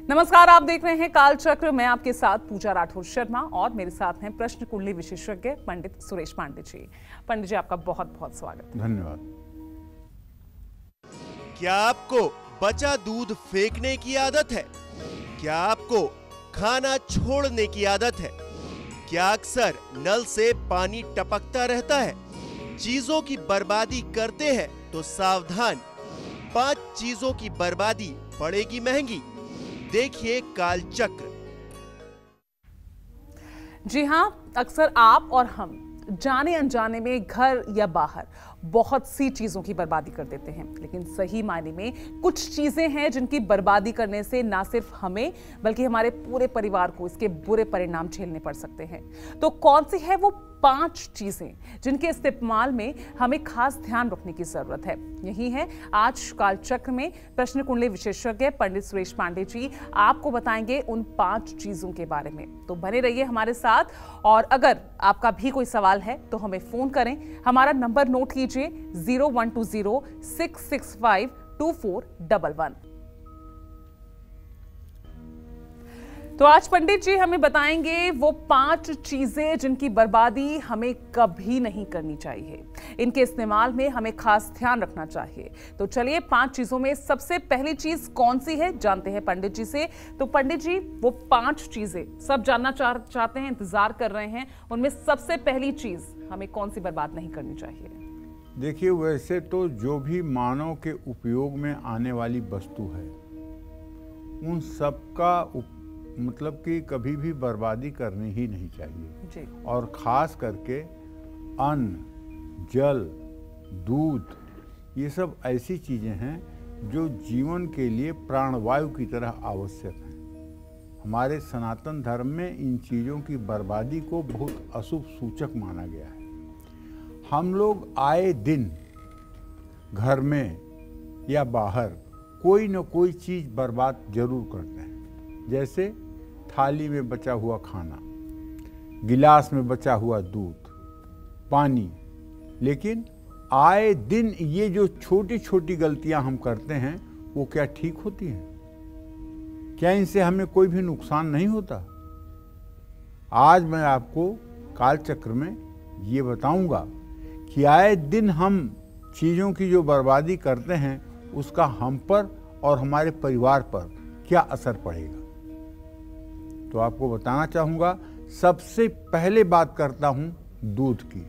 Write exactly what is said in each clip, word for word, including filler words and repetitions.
नमस्कार, आप देख रहे हैं काल चक्र। मैं आपके साथ पूजा राठौर शर्मा और मेरे साथ हैं प्रश्न कुंडली विशेषज्ञ पंडित सुरेश पांडे जी। पंडित जी, आपका बहुत बहुत स्वागत। धन्यवाद। क्या आपको बचा दूध फेंकने की आदत है? क्या आपको खाना छोड़ने की आदत है? क्या अक्सर नल से पानी टपकता रहता है? चीजों की बर्बादी करते हैं तो सावधान, पांच चीजों की बर्बादी पड़ेगी महंगी। देखिए काल चक्र। जी हाँ, अक्सर आप और हम जाने अनजाने में घर या बाहर बहुत सी चीजों की बर्बादी कर देते हैं, लेकिन सही मायने में कुछ चीजें हैं जिनकी बर्बादी करने से ना सिर्फ हमें बल्कि हमारे पूरे परिवार को इसके बुरे परिणाम झेलने पड़ सकते हैं। तो कौन सी है वो पांच चीजें जिनके इस्तेमाल में हमें खास ध्यान रखने की जरूरत है? यही है आज काल चक्र में प्रश्न कुंडली विशेषज्ञ पंडित सुरेश पांडे जी आपको बताएंगे उन पांच चीजों के बारे में। तो बने रहिए हमारे साथ, और अगर आपका भी कोई सवाल है तो हमें फोन करें। हमारा नंबर नोट कीजिए zero one two zero six six five two four double one. तो आज पंडित जी हमें बताएंगे वो पांच चीजें जिनकी बर्बादी हमें कभी नहीं करनी चाहिए, इनके इस्तेमाल में हमें खास ध्यान रखना चाहिए। तो चलिए, पांच चीजों में सबसे पहली चीज कौन सी है जानते हैं पंडित जी से। तो पंडित जी, वो पांच चीजें सब जानना चाह, चाहते हैं, इंतजार कर रहे हैं, उनमें सबसे पहली चीज हमें कौन सी बर्बाद नहीं करनी चाहिए? देखिए, वैसे तो जो भी मानव के उपयोग में आने वाली वस्तु है उन सबका उप... मतलब कि कभी भी बर्बादी करनी ही नहीं चाहिए जी। और ख़ास करके अन्न, जल, दूध, ये सब ऐसी चीज़ें हैं जो जीवन के लिए प्राणवायु की तरह आवश्यक हैं। हमारे सनातन धर्म में इन चीज़ों की बर्बादी को बहुत अशुभ सूचक माना गया है। हम लोग आए दिन घर में या बाहर कोई न कोई चीज़ बर्बाद जरूर करते हैं, जैसे थाली में बचा हुआ खाना, गिलास में बचा हुआ दूध, पानी। लेकिन आए दिन ये जो छोटी छोटी गलतियां हम करते हैं वो क्या ठीक होती हैं? क्या इनसे हमें कोई भी नुकसान नहीं होता? आज मैं आपको कालचक्र में ये बताऊंगा कि आए दिन हम चीज़ों की जो बर्बादी करते हैं उसका हम पर और हमारे परिवार पर क्या असर पड़ेगा। तो आपको बताना चाहूँगा, सबसे पहले बात करता हूँ दूध की।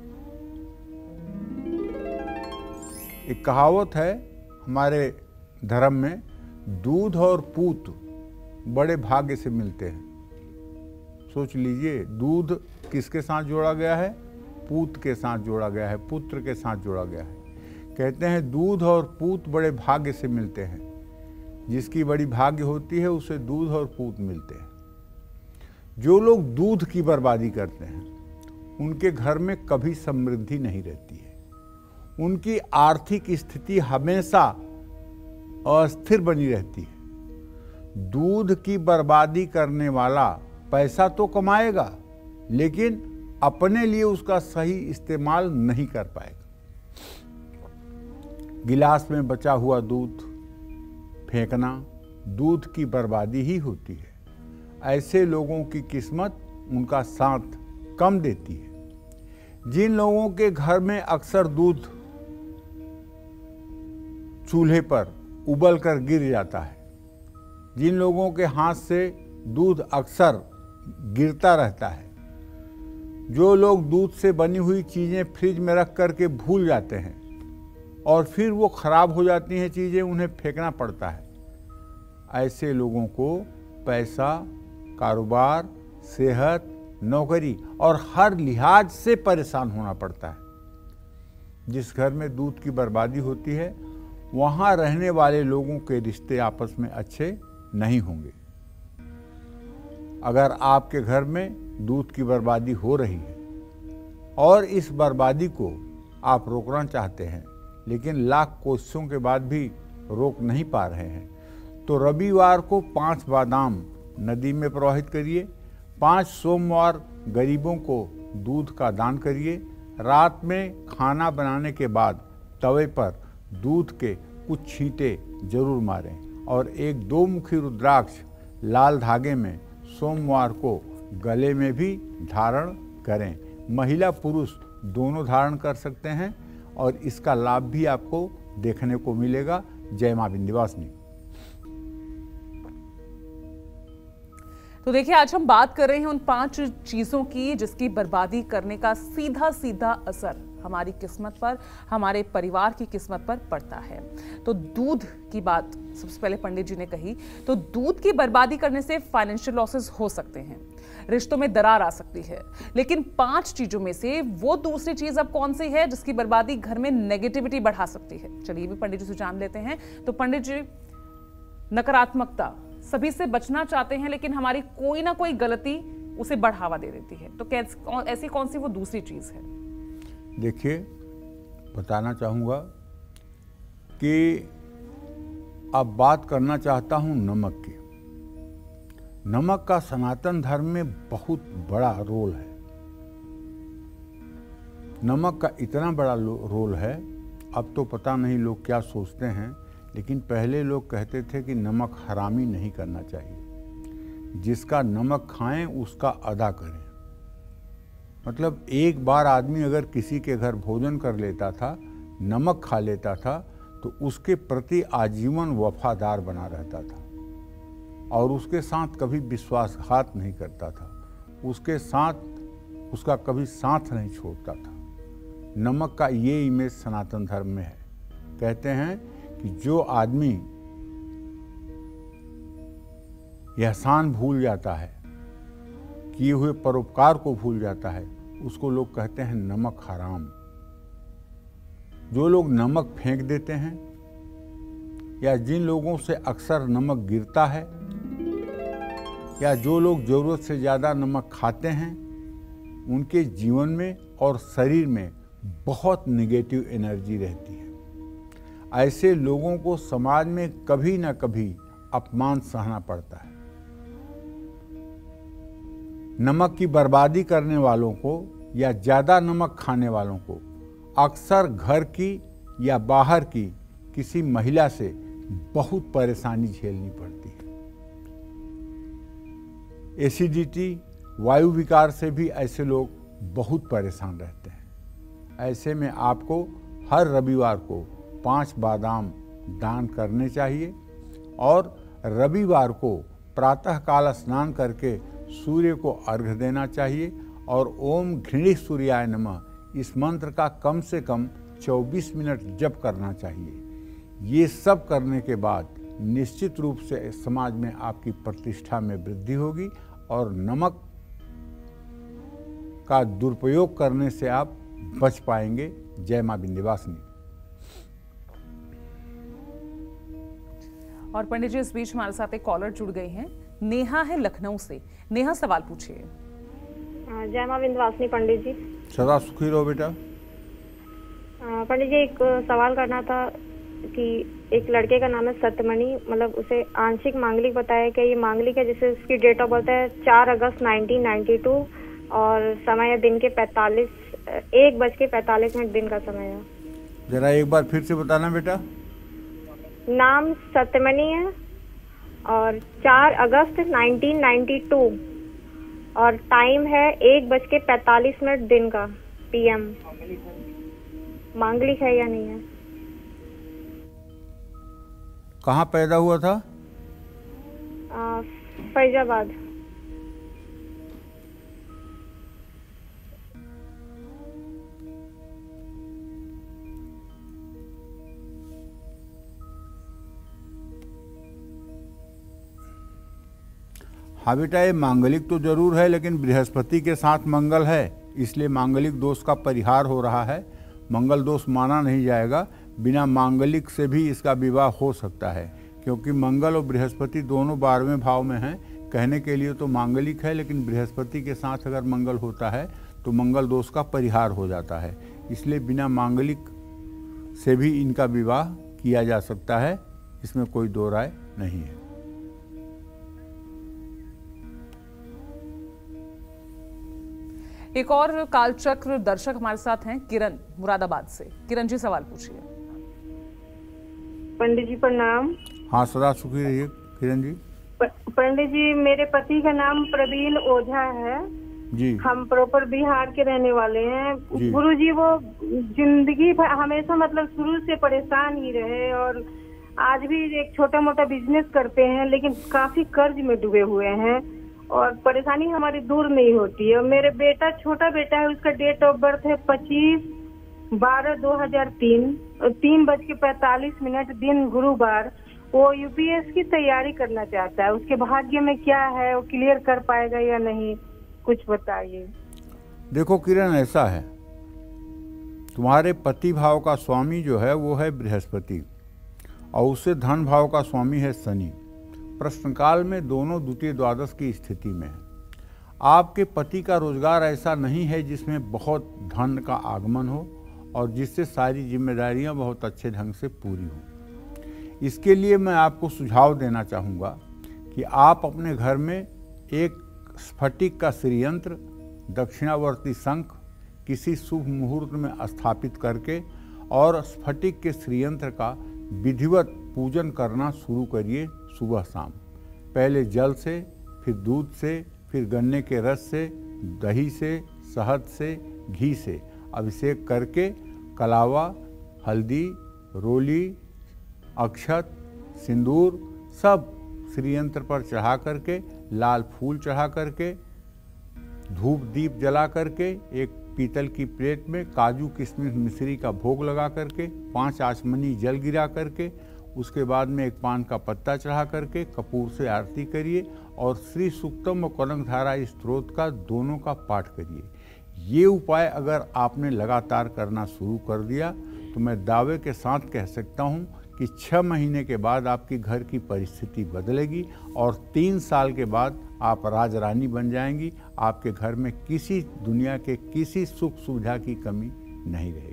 एक कहावत है हमारे धर्म में, दूध और पूत बड़े भाग्य से मिलते हैं। सोच लीजिए, दूध किसके साथ जोड़ा गया है? पूत के साथ जोड़ा गया है, पुत्र के साथ जोड़ा गया है। कहते हैं दूध और पूत बड़े भाग्य से मिलते हैं। जिसकी बड़ी भाग्य होती है उसे दूध और पूत मिलते हैं। जो लोग दूध की बर्बादी करते हैं उनके घर में कभी समृद्धि नहीं रहती है। उनकी आर्थिक स्थिति हमेशा अस्थिर बनी रहती है। दूध की बर्बादी करने वाला पैसा तो कमाएगा लेकिन अपने लिए उसका सही इस्तेमाल नहीं कर पाएगा। गिलास में बचा हुआ दूध फेंकना दूध की बर्बादी ही होती है। ऐसे लोगों की किस्मत उनका साथ कम देती है। जिन लोगों के घर में अक्सर दूध चूल्हे पर उबल कर गिर जाता है, जिन लोगों के हाथ से दूध अक्सर गिरता रहता है, जो लोग दूध से बनी हुई चीज़ें फ्रिज में रख कर के भूल जाते हैं और फिर वो खराब हो जाती हैं चीज़ें, उन्हें फेंकना पड़ता है, ऐसे लोगों को पैसा, कारोबार, सेहत, नौकरी और हर लिहाज से परेशान होना पड़ता है। जिस घर में दूध की बर्बादी होती है वहाँ रहने वाले लोगों के रिश्ते आपस में अच्छे नहीं होंगे। अगर आपके घर में दूध की बर्बादी हो रही है और इस बर्बादी को आप रोकना चाहते हैं लेकिन लाख कोशिशों के बाद भी रोक नहीं पा रहे हैं, तो रविवार को पांच बादाम नदी में प्रवाहित करिए, पांच सोमवार गरीबों को दूध का दान करिए, रात में खाना बनाने के बाद तवे पर दूध के कुछ छींटे जरूर मारें और एक दो मुखी रुद्राक्ष लाल धागे में सोमवार को गले में भी धारण करें। महिला पुरुष दोनों धारण कर सकते हैं और इसका लाभ भी आपको देखने को मिलेगा। जय मां विंध्यवासिनी। तो देखिए, आज हम बात कर रहे हैं उन पांच चीजों की जिसकी बर्बादी करने का सीधा सीधा असर हमारी किस्मत पर, हमारे परिवार की किस्मत पर पड़ता है। तो दूध की बात सबसे पहले पंडित जी ने कही। तो दूध की बर्बादी करने से फाइनेंशियल लॉसेस हो सकते हैं, रिश्तों में दरार आ सकती है। लेकिन पांच चीजों में से वो दूसरी चीज अब कौन सी है जिसकी बर्बादी घर में नेगेटिविटी बढ़ा सकती है? चलिए भी पंडित जी से जान लेते हैं। तो पंडित जी, नकारात्मकता सभी से बचना चाहते हैं, लेकिन हमारी कोई ना कोई गलती उसे बढ़ावा दे देती है। तो कैसे, ऐसी कौन सी वो दूसरी चीज है? देखिए, बताना चाहूँगा कि अब बात करना चाहता हूँ नमक की। नमक का सनातन धर्म में बहुत बड़ा रोल है। नमक का इतना बड़ा रोल है, अब तो पता नहीं लोग क्या सोचते हैं, लेकिन पहले लोग कहते थे कि नमक हरामी नहीं करना चाहिए। जिसका नमक खाएं उसका अदा करें। मतलब एक बार आदमी अगर किसी के घर भोजन कर लेता था, नमक खा लेता था, तो उसके प्रति आजीवन वफादार बना रहता था और उसके साथ कभी विश्वासघात नहीं करता था, उसके साथ उसका कभी साथ नहीं छोड़ता था। नमक का ये इमेज सनातन धर्म में है। कहते हैं कि जो आदमी एहसान भूल जाता है, किए हुए परोपकार को भूल जाता है, उसको लोग कहते हैं नमक हराम। जो लोग नमक फेंक देते हैं या जिन लोगों से अक्सर नमक गिरता है या जो लोग ज़रूरत से ज़्यादा नमक खाते हैं, उनके जीवन में और शरीर में बहुत नेगेटिव एनर्जी रहती है। ऐसे लोगों को समाज में कभी ना कभी अपमान सहना पड़ता है। नमक की बर्बादी करने वालों को या ज़्यादा नमक खाने वालों को अक्सर घर की या बाहर की किसी महिला से बहुत परेशानी झेलनी पड़ती है। एसिडिटी, वायु विकार से भी ऐसे लोग बहुत परेशान रहते हैं। ऐसे में आपको हर रविवार को पांच बादाम दान करने चाहिए और रविवार को प्रातःकाल स्नान करके सूर्य को अर्घ्य देना चाहिए और ओम घृणी सूर्याय नमः इस मंत्र का कम से कम चौबीस मिनट जप करना चाहिए। ये सब करने के बाद निश्चित रूप से समाज में आपकी प्रतिष्ठा में वृद्धि होगी और नमक का दुरुपयोग करने से आप बच पाएंगे। जय मां विंध्यवासिनी। और पंडित जी, इस बीच हमारे साथ एक कॉलर जुड़ गए हैं। नेहा है लखनऊ से। नेहा, सवाल पूछिए। जय मां विंध्यवासिनी पंडित जी। सदा सुखी रहो बेटा। पंडित जी, एक सवाल करना था कि एक लड़के का नाम है सत्यमणि, मतलब उसे आंशिक मांगलिक बताया कि ये मांगलिक है, जिससे उसकी डेट ऑफ बर्थ है चार अगस्त नाइनटीन नाइंटी टू और समय है दिन के पैंतालीस एक बज के पैंतालीस मिनट दिन का समय है। जरा एक बार फिर से बताना बेटा। नाम सत्यमणि है और चार अगस्त नाइनटीन नाइंटी टू और टाइम है एक बज के पैंतालीस मिनट दिन का पीएम। मांगलिक है या नहीं है? कहाँ पैदा हुआ था? आ, फैजाबाद। हाँ बेटा, ये मांगलिक तो जरूर है, लेकिन बृहस्पति के साथ मंगल है, इसलिए मांगलिक दोष का परिहार हो रहा है। मंगल दोष माना नहीं जाएगा। बिना मांगलिक से भी इसका विवाह हो सकता है, क्योंकि मंगल और बृहस्पति दोनों बारहवें भाव में हैं। कहने के लिए तो मांगलिक है, लेकिन बृहस्पति के साथ अगर मंगल होता है तो मंगल दोष का परिहार हो जाता है। इसलिए बिना मांगलिक से भी इनका विवाह किया जा सकता है, इसमें कोई दो राय नहीं है। एक और कालचक्र दर्शक हमारे साथ हैं, किरण मुरादाबाद से। किरण जी, सवाल पूछिए। पंडित जी प्रणाम। हाँ, सदा सुखी रहिए किरण जी। पंडित जी, मेरे पति का नाम प्रवीण ओझा है जी। हम प्रॉपर बिहार के रहने वाले हैं। जी। गुरु जी, वो जिंदगी भर हमेशा मतलब शुरू से परेशान ही रहे और आज भी एक छोटा मोटा बिजनेस करते हैं, लेकिन काफी कर्ज में डूबे हुए हैं और परेशानी हमारी दूर नहीं होती है। मेरे बेटा, छोटा बेटा है, उसका डेट ऑफ बर्थ है पच्चीस बारह दो हजार तीन, तीन बज के पैंतालीस मिनट दिन गुरुवार। वो यूपीएस की तैयारी करना चाहता है, उसके भाग्य में क्या है, वो क्लियर कर पाएगा या नहीं, कुछ बताइए। देखो किरण, ऐसा है, तुम्हारे पति भाव का स्वामी जो है वो है बृहस्पति और उससे धन भाव का स्वामी है शनि। प्रश्नकाल में दोनों द्वितीय द्वादश की स्थिति में है। आपके पति का रोजगार ऐसा नहीं है जिसमें बहुत धन का आगमन हो और जिससे सारी जिम्मेदारियां बहुत अच्छे ढंग से पूरी हों। इसके लिए मैं आपको सुझाव देना चाहूँगा कि आप अपने घर में एक स्फटिक का श्रीयंत्र, दक्षिणावर्ती शंख किसी शुभ मुहूर्त में स्थापित करके और स्फटिक के श्रीयंत्र का विधिवत पूजन करना शुरू करिए सुबह शाम। पहले जल से, फिर दूध से, फिर गन्ने के रस से, दही से, शहद से, घी से अभिषेक करके कलावा, हल्दी, रोली, अक्षत, सिंदूर सब श्रीयंत्र पर चढ़ा करके, लाल फूल चढ़ा करके, धूप दीप जला करके, एक पीतल की प्लेट में काजू किशमिश मिश्री का भोग लगा करके, पांच आचमनी जल गिरा करके, उसके बाद में एक पान का पत्ता चढ़ा करके कपूर से आरती करिए और श्री सूक्तम और कनकधारा स्त्रोत का दोनों का पाठ करिए। ये उपाय अगर आपने लगातार करना शुरू कर दिया तो मैं दावे के साथ कह सकता हूँ कि छः महीने के बाद आपकी घर की परिस्थिति बदलेगी और तीन साल के बाद आप राजरानी बन जाएंगी। आपके घर में किसी दुनिया के किसी सुख सुविधा की कमी नहीं रहेगी।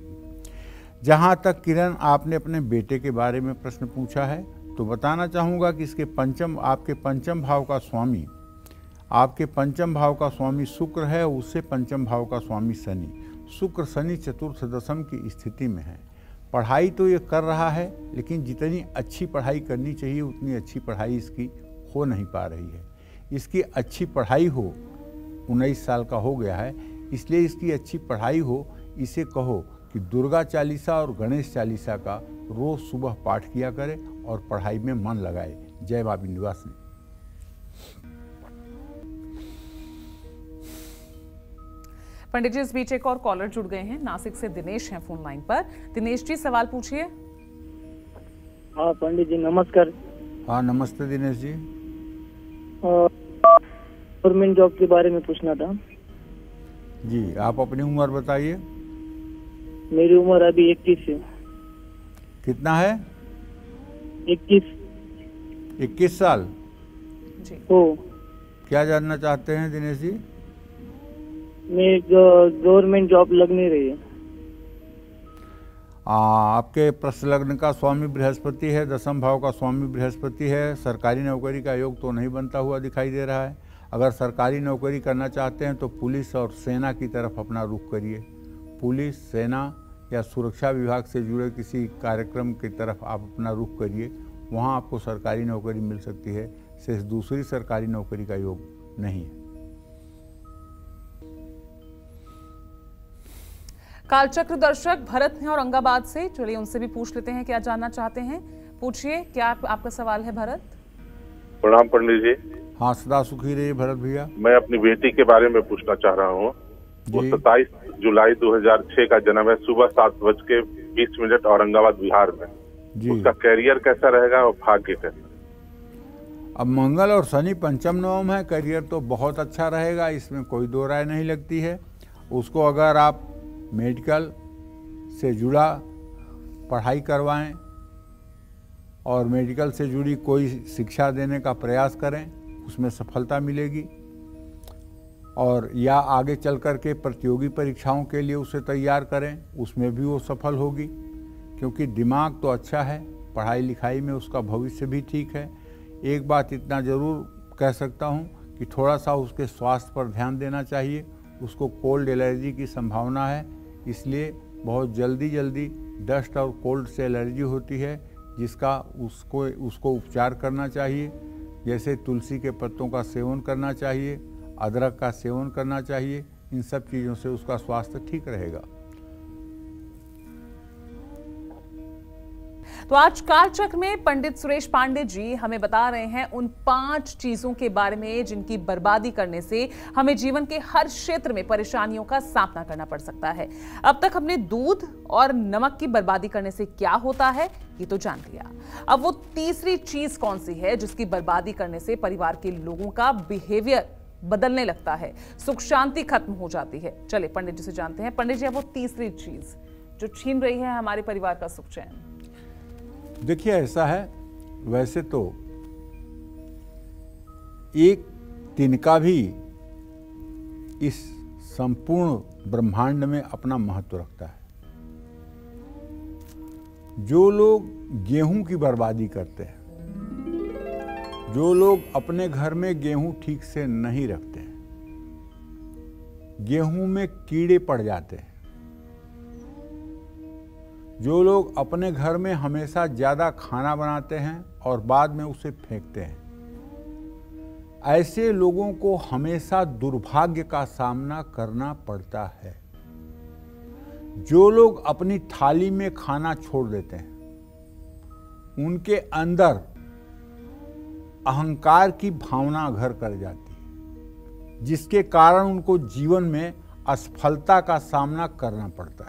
जहाँ तक किरण आपने अपने बेटे के बारे में प्रश्न पूछा है तो बताना चाहूँगा कि इसके पंचम आपके पंचम भाव का स्वामी आपके पंचम भाव का स्वामी शुक्र है, उससे पंचम भाव का स्वामी शनि। शुक्र शनि चतुर्थ दशम की स्थिति में है। पढ़ाई तो ये कर रहा है लेकिन जितनी अच्छी पढ़ाई करनी चाहिए उतनी अच्छी पढ़ाई इसकी हो नहीं पा रही है। इसकी अच्छी पढ़ाई हो, उन्नीस साल का हो गया है, इसलिए इसकी अच्छी पढ़ाई हो, इसे कहो कि दुर्गा चालीसा और गणेश चालीसा का रोज सुबह पाठ किया करे और पढ़ाई में मन लगाए। जय मां विंध्यवासिनी। पंडित जी, इस बीच एक और कॉलर जुड़ गए हैं। नासिक से दिनेश हैं फोन लाइन पर। दिनेश जी, सवाल पूछिए। हाँ पंडित जी नमस्कार। हाँ नमस्ते दिनेश जी। गवर्नमेंट जॉब के बारे में पूछना था। जी, आप अपनी उम्र बताइए। मेरी उम्र अभी इक्कीस है। कितना है? इक्कीस। इक्कीस साल जी। हो। क्या जानना चाहते हैं दिनेश जी? मैं गवर्नमेंट जॉब लग नहीं रही है। आ, आपके प्रश्न लग्न का स्वामी बृहस्पति है, दसम भाव का स्वामी बृहस्पति है। सरकारी नौकरी का योग तो नहीं बनता हुआ दिखाई दे रहा है। अगर सरकारी नौकरी करना चाहते हैं तो पुलिस और सेना की तरफ अपना रुख करिए। पुलिस, सेना या सुरक्षा विभाग से जुड़े किसी कार्यक्रम की तरफ आप अपना रुख करिए, वहाँ आपको सरकारी नौकरी मिल सकती है। सिर्फ दूसरी सरकारी नौकरी का योग नहीं है। कालचक्र दर्शक भरत हैं औरंगाबाद से, चलिए उनसे भी पूछ लेते हैं क्या जानना चाहते हैं। पूछिए, क्या आप, आपका सवाल है भरत? प्रणाम पंडित जी। हाँ सदा सुखी रहिए भरत भैया। मैं अपनी बेटी के बारे में पूछना चाह रहा हूँ। वो सत्ताईस जुलाई दो हजार छह का जन्म है, सुबह सात बज के बीस मिनट औरंगाबाद बिहार में। जी। उसका कैरियर कैसा रहेगा और भाग्य कैसा? अब मंगल और शनि पंचम नवम है, करियर तो बहुत अच्छा रहेगा, इसमें कोई दो राय नहीं लगती है। उसको अगर आप मेडिकल से जुड़ा पढ़ाई करवाएं और मेडिकल से जुड़ी कोई शिक्षा देने का प्रयास करें, उसमें सफलता मिलेगी। और या आगे चल कर के प्रतियोगी परीक्षाओं के लिए उसे तैयार करें, उसमें भी वो सफल होगी, क्योंकि दिमाग तो अच्छा है, पढ़ाई लिखाई में उसका भविष्य भी ठीक है। एक बात इतना ज़रूर कह सकता हूँ कि थोड़ा सा उसके स्वास्थ्य पर ध्यान देना चाहिए। उसको कोल्ड एलर्जी की संभावना है, इसलिए बहुत जल्दी जल्दी डस्ट और कोल्ड से एलर्जी होती है, जिसका उसको उसको उपचार करना चाहिए। जैसे तुलसी के पत्तों का सेवन करना चाहिए, अदरक का सेवन करना चाहिए। इन सब चीज़ों से उसका स्वास्थ्य ठीक रहेगा। तो आज कालचक्र में पंडित सुरेश पांडे जी हमें बता रहे हैं उन पांच चीजों के बारे में जिनकी बर्बादी करने से हमें जीवन के हर क्षेत्र में परेशानियों का सामना करना पड़ सकता है। अब तक हमने दूध और नमक की बर्बादी करने से क्या होता है ये तो जान लिया। अब वो तीसरी चीज कौन सी है जिसकी बर्बादी करने से परिवार के लोगों का बिहेवियर बदलने लगता है, सुख शांति खत्म हो जाती है। चलिए पंडित जी से जानते हैं। पंडित जी, अब वो तीसरी चीज जो छीन रही है हमारे परिवार का सुख चैन। देखिए, ऐसा है, वैसे तो एक तिनका भी इस संपूर्ण ब्रह्मांड में अपना महत्व रखता है। जो लोग गेहूं की बर्बादी करते हैं, जो लोग अपने घर में गेहूं ठीक से नहीं रखते हैं, गेहूं में कीड़े पड़ जाते हैं, जो लोग अपने घर में हमेशा ज़्यादा खाना बनाते हैं और बाद में उसे फेंकते हैं, ऐसे लोगों को हमेशा दुर्भाग्य का सामना करना पड़ता है। जो लोग अपनी थाली में खाना छोड़ देते हैं, उनके अंदर अहंकार की भावना घर कर जाती है, जिसके कारण उनको जीवन में असफलता का सामना करना पड़ता है।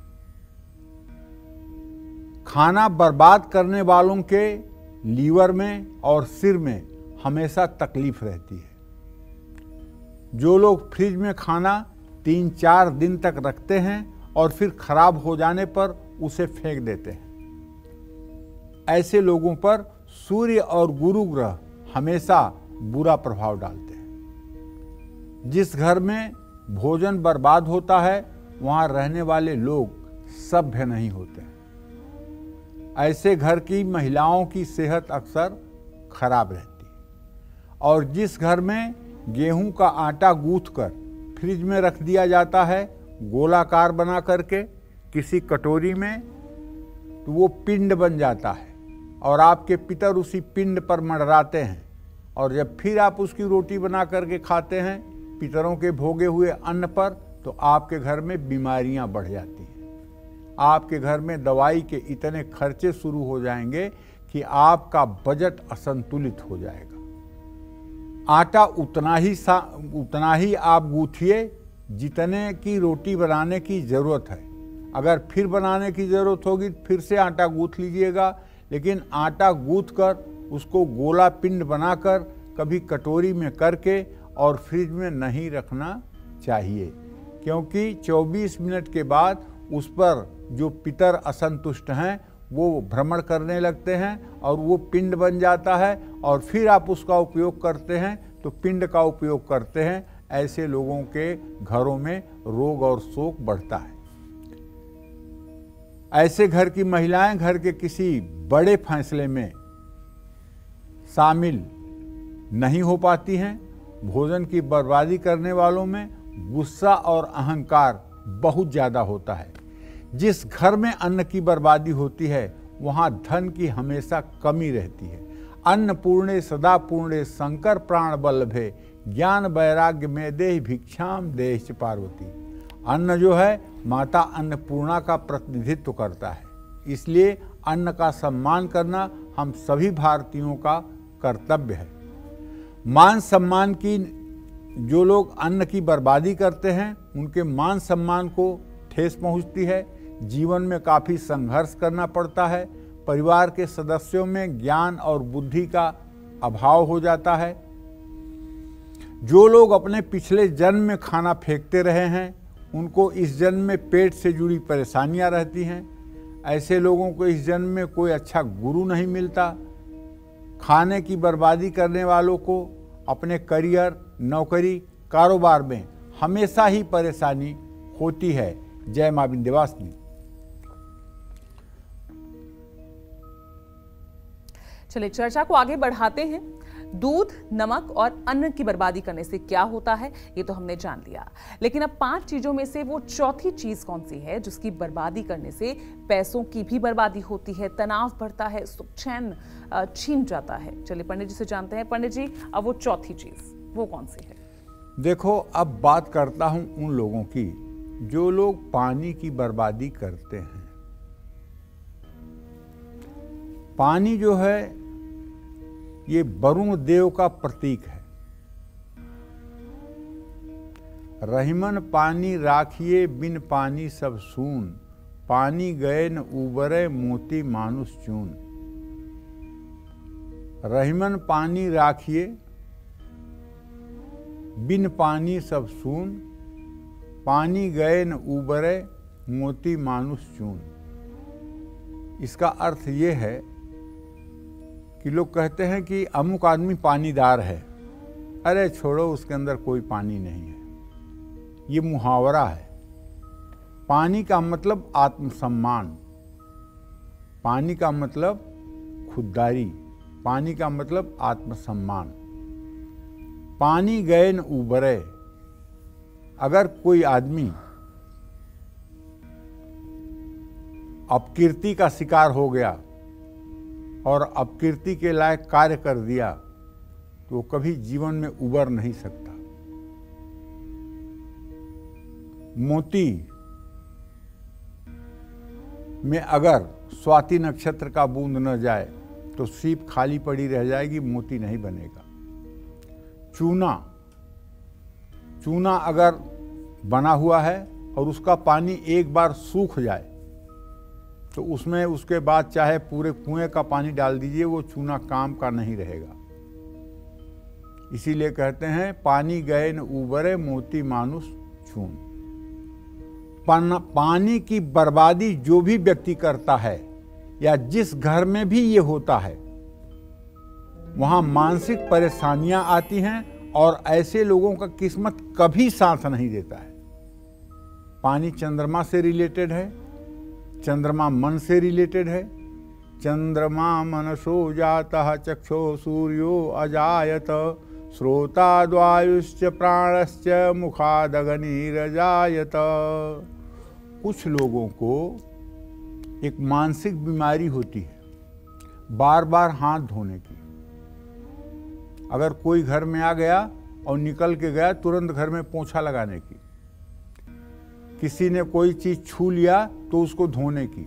खाना बर्बाद करने वालों के लीवर में और सिर में हमेशा तकलीफ रहती है। जो लोग फ्रिज में खाना तीन चार दिन तक रखते हैं और फिर खराब हो जाने पर उसे फेंक देते हैं, ऐसे लोगों पर सूर्य और गुरु ग्रह हमेशा बुरा प्रभाव डालते हैं। जिस घर में भोजन बर्बाद होता है वहाँ रहने वाले लोग सभ्य नहीं होते। ऐसे घर की महिलाओं की सेहत अक्सर खराब रहती है। और जिस घर में गेहूं का आटा गूंथकर फ्रिज में रख दिया जाता है गोलाकार बना करके किसी कटोरी में, तो वो पिंड बन जाता है और आपके पितर उसी पिंड पर मंडराते हैं। और जब फिर आप उसकी रोटी बना करके खाते हैं पितरों के भोगे हुए अन्न पर, तो आपके घर में बीमारियां बढ़ जाती हैं। आपके घर में दवाई के इतने खर्चे शुरू हो जाएंगे कि आपका बजट असंतुलित हो जाएगा। आटा उतना ही सा उतना ही आप गूंथिए जितने की रोटी बनाने की ज़रूरत है। अगर फिर बनाने की ज़रूरत होगी फिर से आटा गूंथ लीजिएगा, लेकिन आटा गूंथ कर उसको गोला पिंड बनाकर कभी कटोरी में करके और फ्रिज में नहीं रखना चाहिए, क्योंकि चौबीस मिनट के बाद उस पर जो पितर असंतुष्ट हैं वो भ्रमण करने लगते हैं और वो पिंड बन जाता है और फिर आप उसका उपयोग करते हैं तो पिंड का उपयोग करते हैं। ऐसे लोगों के घरों में रोग और शोक बढ़ता है। ऐसे घर की महिलाएं घर के किसी बड़े फैसले में शामिल नहीं हो पाती हैं। भोजन की बर्बादी करने वालों में गुस्सा और अहंकार बहुत ज़्यादा होता है। जिस घर में अन्न की बर्बादी होती है वहाँ धन की हमेशा कमी रहती है। अन्न पूर्णे सदा पूर्णे शंकर प्राण बल्लभे ज्ञान वैराग्य में देह भिक्षाम देश पार्वती। अन्न जो है माता अन्नपूर्णा का प्रतिनिधित्व करता है, इसलिए अन्न का सम्मान करना हम सभी भारतीयों का कर्तव्य है। मान सम्मान की जो लोग अन्न की बर्बादी करते हैं उनके मान सम्मान को ठेस पहुंचती है। जीवन में काफ़ी संघर्ष करना पड़ता है। परिवार के सदस्यों में ज्ञान और बुद्धि का अभाव हो जाता है। जो लोग अपने पिछले जन्म में खाना फेंकते रहे हैं उनको इस जन्म में पेट से जुड़ी परेशानियां रहती हैं। ऐसे लोगों को इस जन्म में कोई अच्छा गुरु नहीं मिलता। खाने की बर्बादी करने वालों को अपने करियर, नौकरी, कारोबार में हमेशा ही परेशानी होती है। जय मां विंध्यवासिनी। चलिए चर्चा को आगे बढ़ाते हैं। दूध, नमक और अन्न की बर्बादी करने से क्या होता है ये तो हमने जान लिया, लेकिन अब पांच चीजों में से वो चौथी चीज कौन सी है जिसकी बर्बादी करने से पैसों की भी बर्बादी होती है, तनाव बढ़ता है, सुख चैन छीन जाता है। चलिए पंडित जी से जानते हैं। पंडित जी, अब वो चौथी चीज वो कौन सी है? देखो, अब बात करता हूं उन लोगों की जो लोग पानी की बर्बादी करते हैं। पानी जो है ये वरुण देव का प्रतीक है। रहीमन पानी राखिए, बिन पानी सब सून, पानी गए न उबरे, मोती मानुष चून। रहीमन पानी राखिए, बिन पानी सब सून, पानी गए न उबरे, मोती मानुष चून। इसका अर्थ ये है कि लोग कहते हैं कि अमुक आदमी पानीदार है, अरे छोड़ो उसके अंदर कोई पानी नहीं है। ये मुहावरा है। पानी का मतलब आत्मसम्मान, पानी का मतलब खुददारी, पानी का मतलब आत्मसम्मान। पानी गए न उबरे, अगर कोई आदमी अपकीर्ति का शिकार हो गया और अपकीर्ति के लायक कार्य कर दिया तो वो कभी जीवन में उबर नहीं सकता। मोती में अगर स्वाति नक्षत्र का बूंद न जाए तो सीप खाली पड़ी रह जाएगी, मोती नहीं बनेगा। चूना, चूना अगर बना हुआ है और उसका पानी एक बार सूख जाए तो उसमें उसके बाद चाहे पूरे कुएं का पानी डाल दीजिए, वो चूना काम का नहीं रहेगा। इसीलिए कहते हैं पानी गए न उबरे, मोती मानुष चून। पानी की बर्बादी जो भी व्यक्ति करता है या जिस घर में भी ये होता है वहां मानसिक परेशानियां आती हैं और ऐसे लोगों का किस्मत कभी साथ नहीं देता है। पानी चंद्रमा से रिलेटेड है, चंद्रमा मन से रिलेटेड है। चंद्रमा मनसो जातः चक्षो सूर्यो अजायत, श्रोताद्वायुश्च प्राणश्च मुखादग्निरजायत। कुछ लोगों को एक मानसिक बीमारी होती है बार बार हाथ धोने की। अगर कोई घर में आ गया और निकल के गया तुरंत घर में पोंछा लगाने की, किसी ने कोई चीज छू लिया तो उसको धोने की,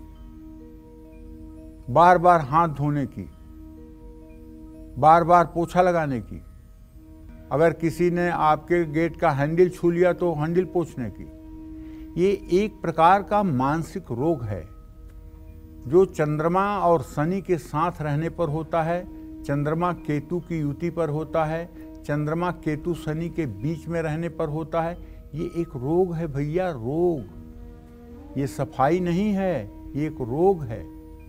बार बार हाथ धोने की, बार बार पोछा लगाने की। अगर किसी ने आपके गेट का हैंडल छू लिया तो हैंडल पोंछने की। ये एक प्रकार का मानसिक रोग है जो चंद्रमा और शनि के साथ रहने पर होता है, चंद्रमा केतु की युति पर होता है, चंद्रमा केतु शनि के बीच में रहने पर होता है। ये एक रोग है भैया, रोग। ये सफाई नहीं है, ये एक रोग है।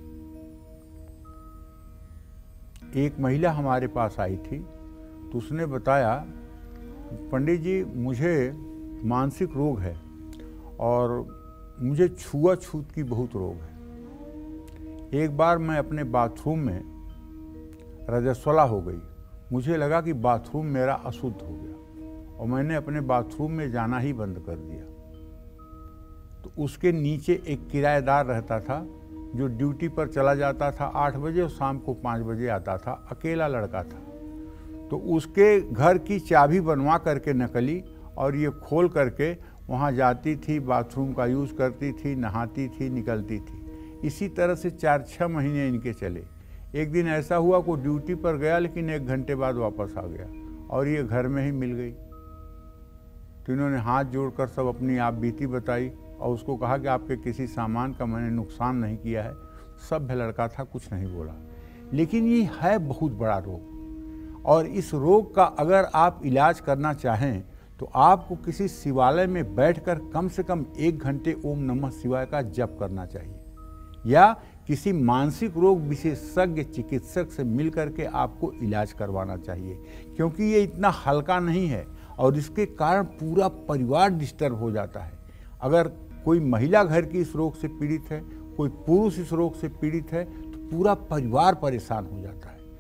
एक महिला हमारे पास आई थी तो उसने बताया, पंडित जी मुझे मानसिक रोग है और मुझे छुआछूत की बहुत रोग है। एक बार मैं अपने बाथरूम में रजस्वला हो गई, मुझे लगा कि बाथरूम मेरा अशुद्ध हो गया और मैंने अपने बाथरूम में जाना ही बंद कर दिया। तो उसके नीचे एक किराएदार रहता था जो ड्यूटी पर चला जाता था आठ बजे और शाम को पाँच बजे आता था, अकेला लड़का था। तो उसके घर की चाबी बनवा करके नकली और ये खोल करके वहाँ जाती थी, बाथरूम का यूज़ करती थी, नहाती थी, निकलती थी। इसी तरह से चार छः महीने इनके चले। एक दिन ऐसा हुआ को ड्यूटी पर गया लेकिन एक घंटे बाद वापस आ गया और ये घर में ही मिल गई। तो इन्होंने हाथ जोड़कर सब अपनी आप बीती बताई और उसको कहा कि आपके किसी सामान का मैंने नुकसान नहीं किया है। सभ्य लड़का था, कुछ नहीं बोला। लेकिन ये है बहुत बड़ा रोग और इस रोग का अगर आप इलाज करना चाहें तो आपको किसी शिवालय में बैठकर कम से कम एक घंटे ओम नमः शिवाय का जप करना चाहिए या किसी मानसिक रोग विशेषज्ञ चिकित्सक से मिल करके आपको इलाज करवाना चाहिए, क्योंकि ये इतना हल्का नहीं है और इसके कारण पूरा परिवार डिस्टर्ब हो जाता है। अगर कोई महिला घर की इस रोग से पीड़ित है, कोई पुरुष इस रोग से पीड़ित है तो पूरा परिवार परेशान हो जाता है।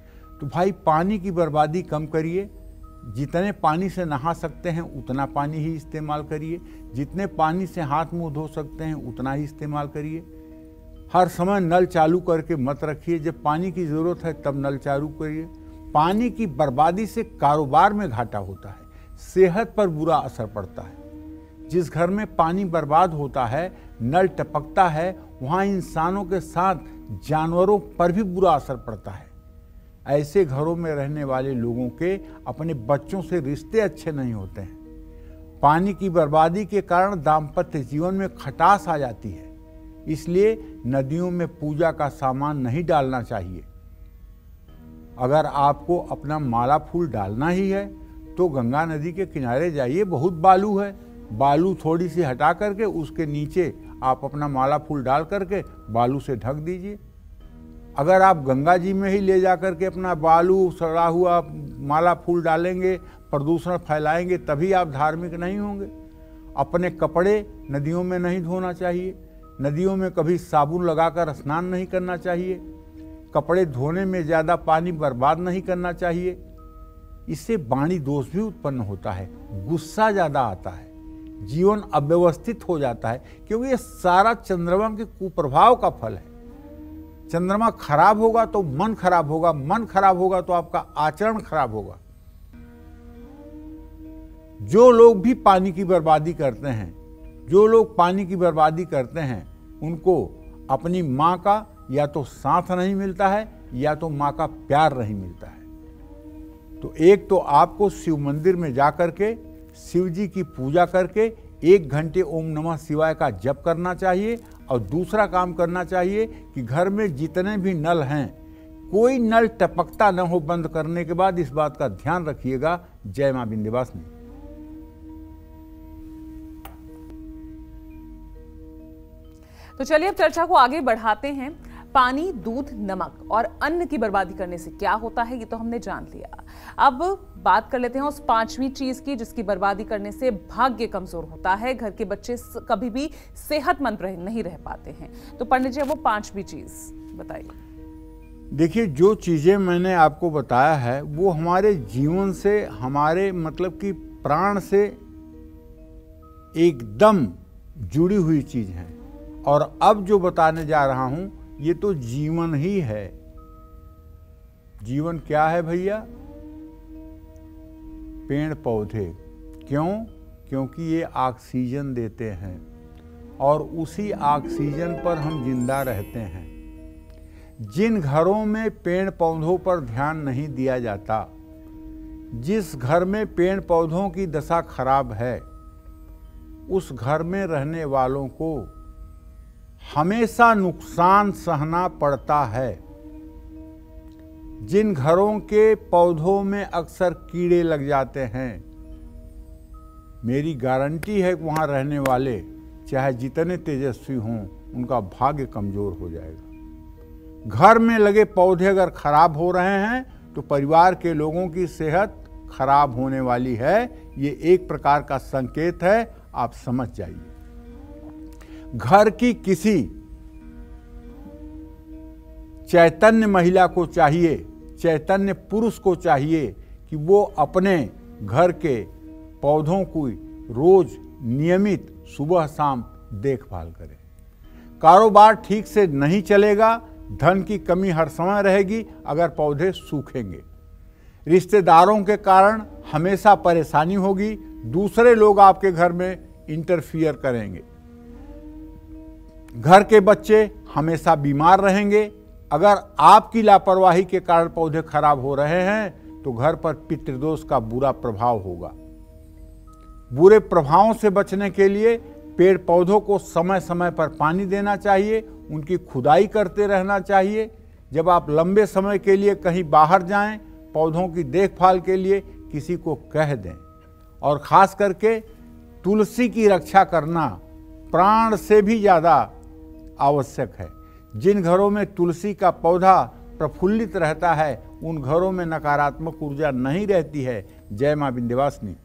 तो भाई पानी की बर्बादी कम करिए। जितने पानी से नहा सकते हैं उतना पानी ही इस्तेमाल करिए। जितने पानी से हाथ मुंह धो सकते हैं उतना ही इस्तेमाल करिए। हर समय नल चालू करके मत रखिए। जब पानी की ज़रूरत है तब नल चालू करिए। पानी की बर्बादी से कारोबार में घाटा होता है, सेहत पर बुरा असर पड़ता है। जिस घर में पानी बर्बाद होता है, नल टपकता है, वहाँ इंसानों के साथ जानवरों पर भी बुरा असर पड़ता है। ऐसे घरों में रहने वाले लोगों के अपने बच्चों से रिश्ते अच्छे नहीं होते हैं। पानी की बर्बादी के कारण दाम्पत्य जीवन में खटास आ जाती है। इसलिए नदियों में पूजा का सामान नहीं डालना चाहिए। अगर आपको अपना माला फूल डालना ही है तो गंगा नदी के किनारे जाइए, बहुत बालू है, बालू थोड़ी सी हटा करके उसके नीचे आप अपना माला फूल डाल करके बालू से ढक दीजिए। अगर आप गंगा जी में ही ले जा करके अपना बालू सड़ा हुआ माला फूल डालेंगे, प्रदूषण फैलाएंगे, तभी आप धार्मिक नहीं होंगे। अपने कपड़े नदियों में नहीं धोना चाहिए। नदियों में कभी साबुन लगाकर स्नान नहीं करना चाहिए। कपड़े धोने में ज़्यादा पानी बर्बाद नहीं करना चाहिए। इससे वाणी दोष भी उत्पन्न होता है, गुस्सा ज़्यादा आता है, जीवन अव्यवस्थित हो जाता है, क्योंकि ये सारा चंद्रमा के कुप्रभाव का फल है। चंद्रमा खराब होगा तो मन खराब होगा, मन खराब होगा तो आपका आचरण खराब होगा। जो लोग भी पानी की बर्बादी करते हैं, जो लोग पानी की बर्बादी करते हैं, उनको अपनी माँ का या तो साथ नहीं मिलता है या तो माँ का प्यार नहीं मिलता है। तो एक तो आपको शिव मंदिर में जा करके शिव जी की पूजा करके एक घंटे ओम नमः शिवाय का जप करना चाहिए। और दूसरा काम करना चाहिए कि घर में जितने भी नल हैं, कोई नल टपकता न हो बंद करने के बाद। इस बात का ध्यान रखिएगा। जय मां विंध्यवासिनी। तो चलिए अब चर्चा को आगे बढ़ाते हैं। पानी, दूध, नमक और अन्न की बर्बादी करने से क्या होता है, ये तो हमने जान लिया। अब बात कर लेते हैं उस पांचवी चीज की जिसकी बर्बादी करने से भाग्य कमजोर होता है, घर के बच्चे कभी भी सेहतमंद रह नहीं रह पाते हैं। तो पंडित जी, वो पांचवी चीज बताइए। देखिए, जो चीजें मैंने आपको बताया है वो हमारे जीवन से, हमारे मतलब कि प्राण से एकदम जुड़ी हुई चीज है। और अब जो बताने जा रहा हूं ये तो जीवन ही है। जीवन क्या है भैया? पेड़ पौधे। क्यों? क्योंकि ये ऑक्सीजन देते हैं और उसी ऑक्सीजन पर हम जिंदा रहते हैं। जिन घरों में पेड़ पौधों पर ध्यान नहीं दिया जाता, जिस घर में पेड़ पौधों की दशा खराब है, उस घर में रहने वालों को हमेशा नुकसान सहना पड़ता है। जिन घरों के पौधों में अक्सर कीड़े लग जाते हैं, मेरी गारंटी है कि वहाँ रहने वाले चाहे जितने तेजस्वी हों, उनका भाग्य कमजोर हो जाएगा। घर में लगे पौधे अगर खराब हो रहे हैं तो परिवार के लोगों की सेहत खराब होने वाली है। ये एक प्रकार का संकेत है, आप समझ जाइए। घर की किसी चैतन्य महिला को चाहिए, चैतन्य पुरुष को चाहिए कि वो अपने घर के पौधों की रोज नियमित सुबह शाम देखभाल करे। कारोबार ठीक से नहीं चलेगा, धन की कमी हर समय रहेगी अगर पौधे सूखेंगे। रिश्तेदारों के कारण हमेशा परेशानी होगी, दूसरे लोग आपके घर में इंटरफियर करेंगे। घर के बच्चे हमेशा बीमार रहेंगे। अगर आपकी लापरवाही के कारण पौधे खराब हो रहे हैं तो घर पर पितृदोष का बुरा प्रभाव होगा। बुरे प्रभावों से बचने के लिए पेड़ पौधों को समय समय पर पानी देना चाहिए, उनकी खुदाई करते रहना चाहिए। जब आप लंबे समय के लिए कहीं बाहर जाएं, पौधों की देखभाल के लिए किसी को कह दें। और खास करके तुलसी की रक्षा करना प्राण से भी ज़्यादा आवश्यक है। जिन घरों में तुलसी का पौधा प्रफुल्लित रहता है, उन घरों में नकारात्मक ऊर्जा नहीं रहती है। जय मां विंध्यवासिनी।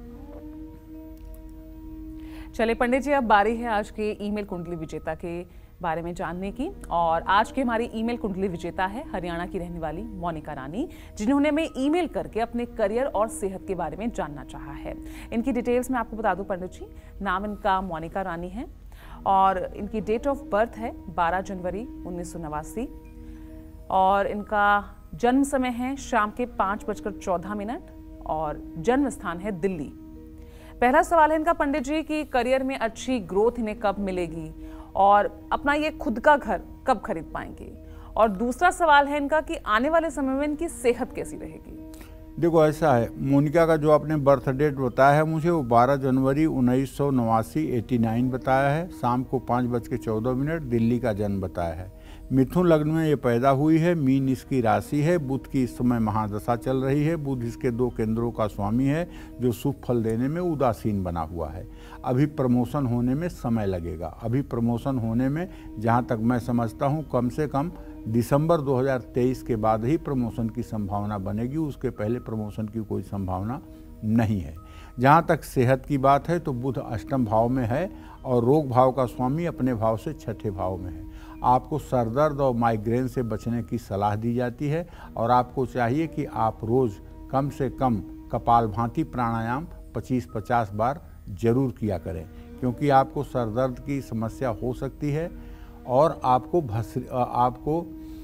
चलिए पंडित जी, अब बारी है आज के ईमेल कुंडली विजेता के बारे में जानने की। और आज की हमारी ईमेल कुंडली विजेता है हरियाणा की रहने वाली मोनिका रानी, जिन्होंने हमें ईमेल करके अपने करियर और सेहत के बारे में जानना चाहा है। इनकी डिटेल्स मैं आपको बता दूं पंडित जी, नाम इनका मोनिका रानी है और इनकी डेट ऑफ बर्थ है बारह जनवरी उन्नीस सौ नवासी और इनका जन्म समय है शाम के पाँच बजकर चौदह मिनट और जन्म स्थान है दिल्ली। पहला सवाल है इनका पंडित जी कि करियर में अच्छी ग्रोथ इन्हें कब मिलेगी और अपना ये खुद का घर कब खरीद पाएंगे। और दूसरा सवाल है इनका कि आने वाले समय में इनकी सेहत कैसी रहेगी। देखो ऐसा है, मोनिका का जो आपने बर्थ डेट बताया है मुझे, वो बारह जनवरी उन्नीस सौ नवासी एटी नाइन बताया है, शाम को पाँच बज के चौदह मिनट दिल्ली का जन्म बताया है। मिथुन लग्न में ये पैदा हुई है, मीन इसकी राशि है, बुध की इस समय महादशा चल रही है, बुध इसके दो केंद्रों का स्वामी है जो शुभ फल देने में उदासीन बना हुआ है। अभी प्रमोशन होने में समय लगेगा, अभी प्रमोशन होने में जहाँ तक मैं समझता हूँ कम से कम दिसंबर दो हज़ार तेईस के बाद ही प्रमोशन की संभावना बनेगी, उसके पहले प्रमोशन की कोई संभावना नहीं है। जहाँ तक सेहत की बात है तो बुध अष्टम भाव में है और रोग भाव का स्वामी अपने भाव से छठे भाव में है। आपको सरदर्द और माइग्रेन से बचने की सलाह दी जाती है और आपको चाहिए कि आप रोज़ कम से कम कपालभाति प्राणायाम पच्चीस पचास बार जरूर किया करें, क्योंकि आपको सरदर्द की समस्या हो सकती है और आपको भस्री आपको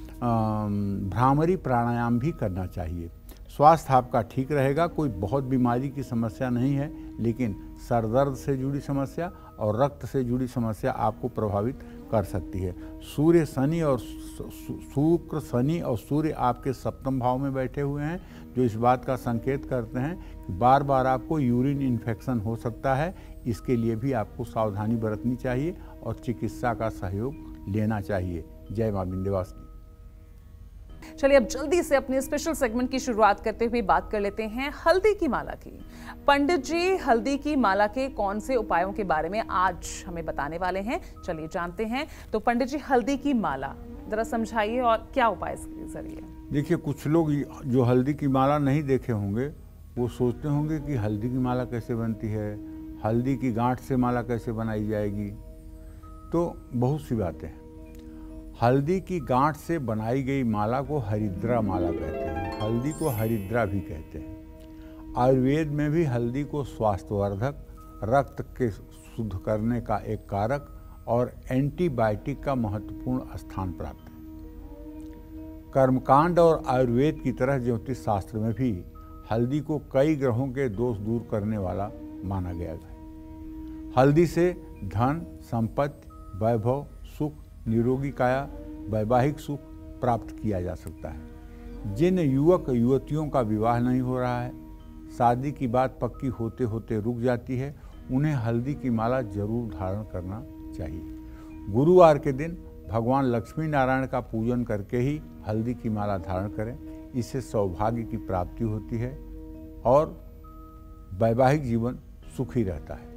भ्रामरी प्राणायाम भी करना चाहिए। स्वास्थ्य आपका ठीक रहेगा, कोई बहुत बीमारी की समस्या नहीं है, लेकिन सरदर्द से जुड़ी समस्या और रक्त से जुड़ी समस्या आपको प्रभावित कर सकती है। सूर्य शनि और शुक्र शनि और सूर्य आपके सप्तम भाव में बैठे हुए हैं, जो इस बात का संकेत करते हैं कि बार बार आपको यूरिन इन्फेक्शन हो सकता है। इसके लिए भी आपको सावधानी बरतनी चाहिए और चिकित्सा का सहयोग लेना चाहिए। जय मां विंध्यवासिनी। चलिए अब जल्दी से अपने स्पेशल सेगमेंट की शुरुआत करते हुए बात कर लेते हैं हल्दी की माला की। पंडित जी हल्दी की माला के कौन से उपायों के बारे में आज हमें बताने वाले हैं, चलिए जानते हैं। तो पंडित जी हल्दी की माला जरा समझाइए और क्या उपाय इसके जरिए। देखिए, कुछ लोग जो हल्दी की माला नहीं देखे होंगे वो सोचते होंगे कि हल्दी की माला कैसे बनती है, हल्दी की गांठ से माला कैसे बनाई जाएगी। तो बहुत सी बातें हैं। हल्दी की गांठ से बनाई गई माला को हरिद्रा माला कहते हैं, हल्दी को हरिद्रा भी कहते हैं। आयुर्वेद में भी हल्दी को स्वास्थ्यवर्धक, रक्त के शुद्ध करने का एक कारक और एंटीबायोटिक का महत्वपूर्ण स्थान प्राप्त है। कर्मकांड और आयुर्वेद की तरह ज्योतिष शास्त्र में भी हल्दी को कई ग्रहों के दोष दूर करने वाला माना गया है। हल्दी से धन, संपत्ति, वैभव, सुख, निरोगी काया, वैवाहिक सुख प्राप्त किया जा सकता है। जिन युवक युवतियों का विवाह नहीं हो रहा है, शादी की बात पक्की होते होते रुक जाती है, उन्हें हल्दी की माला जरूर धारण करना चाहिए। गुरुवार के दिन भगवान लक्ष्मी नारायण का पूजन करके ही हल्दी की माला धारण करें, इससे सौभाग्य की प्राप्ति होती है और वैवाहिक जीवन सुखी रहता है।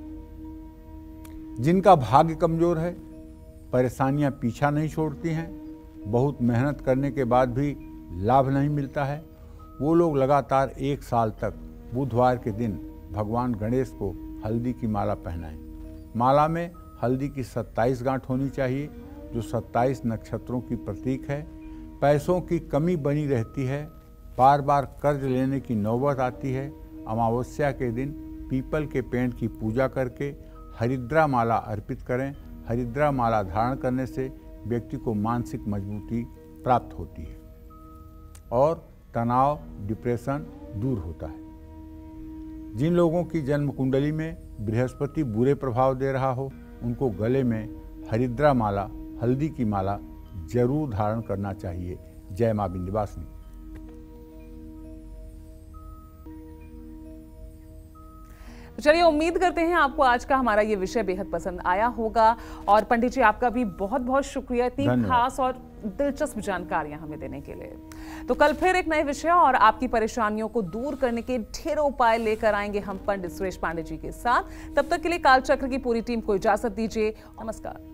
जिनका भाग्य कमजोर है, परेशानियां पीछा नहीं छोड़ती हैं, बहुत मेहनत करने के बाद भी लाभ नहीं मिलता है, वो लोग लगातार एक साल तक बुधवार के दिन भगवान गणेश को हल्दी की माला पहनाएं। माला में हल्दी की सत्ताईस गांठ होनी चाहिए, जो सत्ताईस नक्षत्रों की प्रतीक है। पैसों की कमी बनी रहती है, बार बार कर्ज लेने की नौबत आती है। अमावस्या के दिन पीपल के पेड़ की पूजा करके हरिद्रा माला अर्पित करें। हरिद्रा माला धारण करने से व्यक्ति को मानसिक मजबूती प्राप्त होती है और तनाव, डिप्रेशन दूर होता है। जिन लोगों की जन्म कुंडली में बृहस्पति बुरे प्रभाव दे रहा हो, उनको गले में हरिद्रा माला, हल्दी की माला जरूर धारण करना चाहिए। जय मां विंध्यवासिनी। चलिए उम्मीद करते हैं आपको आज का हमारा ये विषय बेहद पसंद आया होगा और पंडित जी आपका भी बहुत बहुत शुक्रिया इतनी खास और दिलचस्प जानकारियां हमें देने के लिए। तो कल फिर एक नए विषय और आपकी परेशानियों को दूर करने के ढेरों उपाय लेकर आएंगे हम पंडित सुरेश पांडे जी के साथ। तब तक के लिए कालचक्र की पूरी टीम को इजाजत दीजिए। नमस्कार।